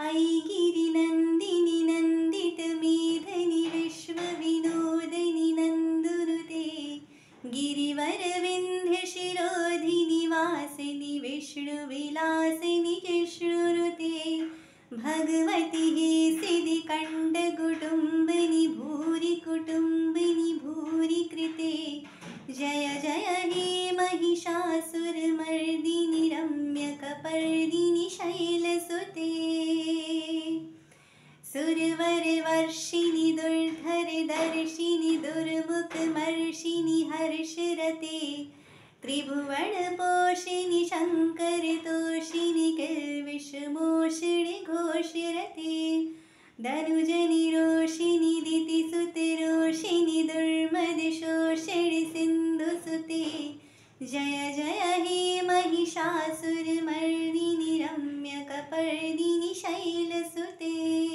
ऐ गिरिनन्दिनि नन्दितमेधनि विश्वविनोदिनि नन्दुनुते गिरिवरविन्ध्यशिरोधिनि वासिनि विष्णुविलासिनि जिष्णुनुते भगवति हे सिद्धिकण्ठकुटुम्बिनि भूरि कुटुम्बिनि भूरि कृते जय जय हे महिषासुरमर्दिनि रम्यकपर्दिनि शैलसुते सुरवरवर्षिणि दुर्धरदर्शिनि दुर्मुखमर्षिणि हर्षरते त्रिभुवनपोषिणि शङ्करतोषिणि किल्बिषमोषिणि घोषरते धनुजनिरोषिणि दितिसुतरोषिणि दुर्मदशोषिणि सिन्धुसुते जय जय हे महिषासुरमर्दिनि रम्यकपर्दिनि शैलसुते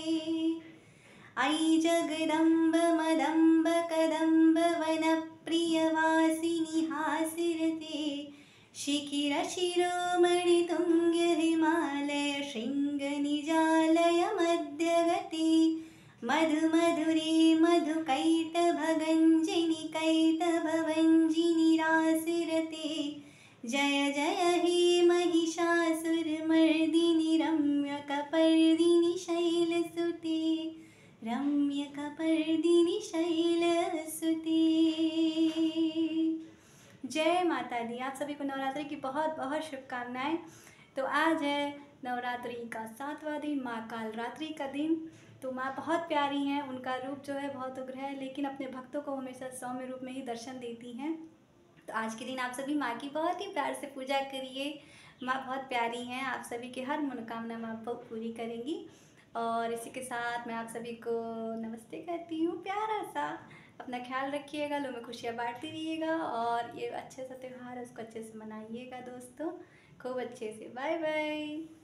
ऐ जगदम्ब मदम्ब कदम्ब वनप्रियवासिनि हासिरते शिखिरशिरोमणि तुङ्ग हिमालय शृङ्गनिजालय मध्यगते मधुमधुरे मधुकैटभगञ्जिनि कैटभवञ्जिनि रासिरते जय जय हे महिषासुरमर्दिनि रम्यकपर्दिनि शैलसुते रम्यकपर्दिनि शैलसुते। जय माता दी। आप सभी को नवरात्रि की बहुत बहुत शुभकामनाएं। तो आज है नवरात्रि का 7वां दिन, माँ कालरात्रि का दिन। तो माँ बहुत प्यारी हैं, उनका रूप जो है बहुत उग्र है, लेकिन अपने भक्तों को हमेशा सौम्य रूप में ही दर्शन देती हैं। तो आज के दिन आप सभी माँ की बहुत ही प्यार से पूजा करिए। माँ बहुत प्यारी हैं, आप सभी की हर मनोकामना माँ पूरी करेंगी। और इसी के साथ मैं आप सभी को नमस्ते कहती हूँ प्यारा सा। अपना ख्याल रखिएगा, लोगों में खुशियाँ बांटती रहिएगा और ये अच्छे सा त्यौहार है उसको अच्छे से मनाइएगा दोस्तों, खूब अच्छे से। Bye bye.